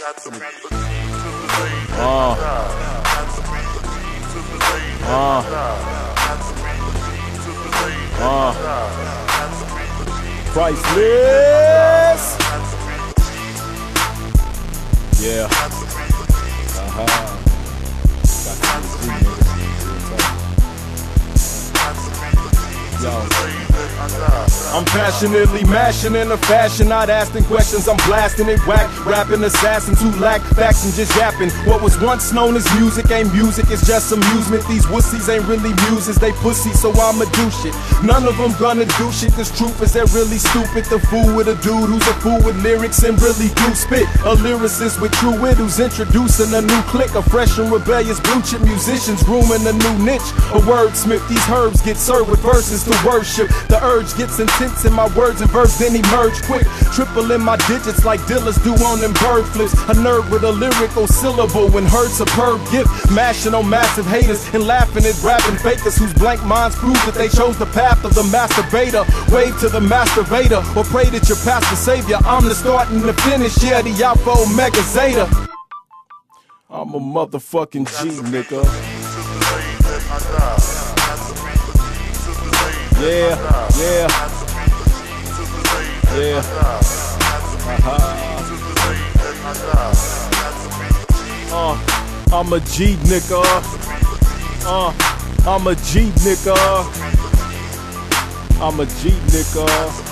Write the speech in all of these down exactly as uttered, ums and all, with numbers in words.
Uh. Uh. Uh. Priceless. Yeah. Uh-huh. Yo. I'm passionately mashing in a fashion, not asking questions, I'm blasting it whack, rapping assassins who lack facts and just yapping. What was once known as music ain't music, it's just amusement. These wussies ain't really muses, they pussies, so I'ma do shit. None of them gonna do shit, cause truth is they're really stupid. The fool with a dude who's a fool with lyrics and really do spit. A lyricist with true wit who's introducing a new clique of fresh and rebellious blue chip musicians grooming a new niche. A wordsmith, these herbs get served with verses to worship. The urge gets intense in my words and verse, then emerge quick. Triple in my digits like dealers do on them bird flips. A nerd with a lyrical syllable when heard superb gift. Mashing on massive haters and laughing at rapping fakers whose blank minds prove that they chose the path of the masturbator. Wave to the masturbator or pray that your pastor savior. I'm the start and the finish, yeah, the Alpha Omega Zeta. I'm a motherfucking G, nigga. Yeah, yeah, yeah. Uh-huh. Uh, I'm a G nigga. Uh, I'm a G nigga. I'm a G nigga.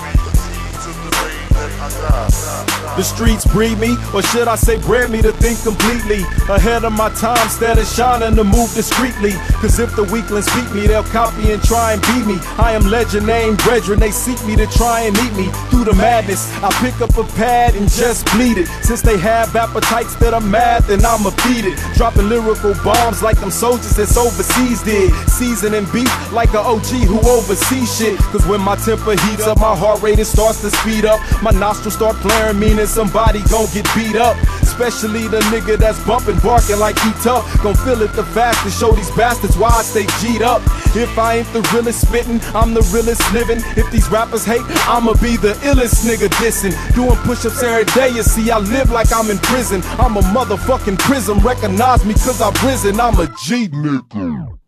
The streets breed me, or should I say bred me to think completely ahead of my time, instead of shining to move discreetly. Cause if the weaklings beat me, they'll copy and try and beat me. I am legend named brethren, they seek me to try and eat me. Through the madness, I pick up a pad and just bleed it. Since they have appetites that are mad, then I'ma feed it. Dropping lyrical bombs like them soldiers that's overseas did. Seasoning beef like a O G who oversees shit. Cause when my temper heats up, my heart rate it starts to speed up. My nostrils start flaring, meaning somebody gon' get beat up. Especially the nigga that's bumping, barking like he tough. Gon' feel it the fastest, show these bastards why I stay G'd up. If I ain't the realest spittin', I'm the realest living. If these rappers hate, I'ma be the illest nigga dissing. Doing push-ups every day, you see I live like I'm in prison. I'm a motherfucking prison, recognize me cause I've risen. I'm a G nigga.